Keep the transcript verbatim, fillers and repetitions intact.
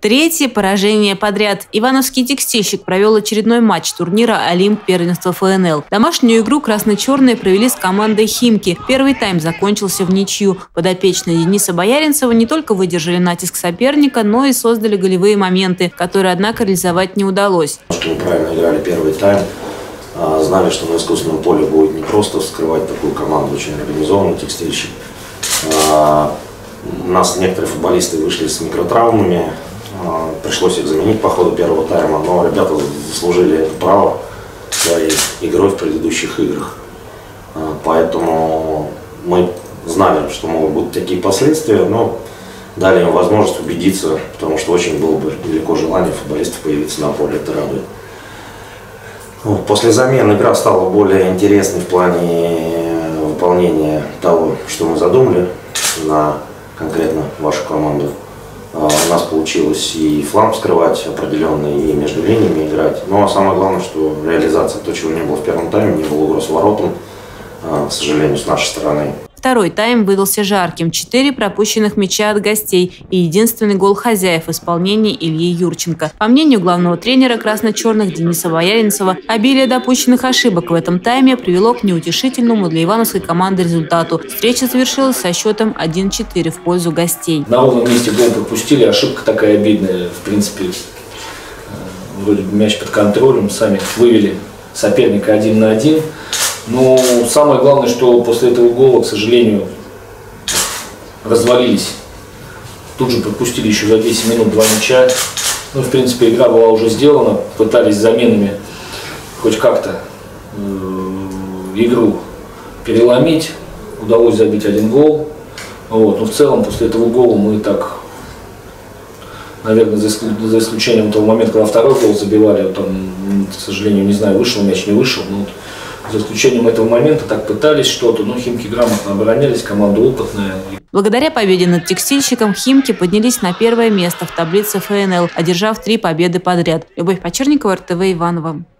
Третье поражение подряд. Ивановский текстильщик провел очередной матч турнира «Олимп» первенства эф эн эл. Домашнюю игру красно-черные провели с командой «Химки». Первый тайм закончился в ничью. Подопечные Дениса Бояринцева не только выдержали натиск соперника, но и создали голевые моменты, которые, однако, реализовать не удалось. Мы правильно играли первый тайм. Знали, что на искусственном поле будет непросто вскрывать такую команду, очень организованный текстильщик. У нас некоторые футболисты вышли с микротравмами. Пришлось их заменить по ходу первого тайма, но ребята заслужили это право своей игрой в предыдущих играх. Поэтому мы знали, что могут быть такие последствия, но дали им возможность убедиться, потому что очень было бы велико желание футболистов появиться на поле, это радует. После замены игра стала более интересной в плане выполнения того, что мы задумали на конкретно вашу команду. У нас получилось и фланг вскрывать определенный, и между линиями играть. Но самое главное, что реализация, то, чего не было в первом тайме, не было угроз воротам, к сожалению, с нашей стороны. Второй тайм выдался жарким. Четыре пропущенных мяча от гостей и единственный гол хозяев в исполнении Ильи Юрченко. По мнению главного тренера красно-черных Дениса Бояринцева, обилие допущенных ошибок в этом тайме привело к неутешительному для ивановской команды результату. Встреча завершилась со счетом один-четыре в пользу гостей. На ровном месте гол пропустили, ошибка такая обидная. В принципе, вроде бы мяч под контролем, сами вывели соперника один на один. Но самое главное, что после этого гола, к сожалению, развалились. Тут же пропустили еще за десять минут два мяча. Ну, в принципе, игра была уже сделана. Пытались заменами хоть как-то э, игру переломить. Удалось забить один гол. Вот. Но в целом, после этого гола мы так, наверное, за, исключ... за исключением того момента, когда второй гол забивали, вот там, к сожалению, не знаю, вышел мяч, не вышел. Но вот за исключением этого момента так пытались что-то, но Химки грамотно оборонялись, команда опытная. Благодаря победе над текстильщиком Химки поднялись на первое место в таблице эф эн эл, одержав три победы подряд. Любовь Почерникова, эр тэ вэ Иваново.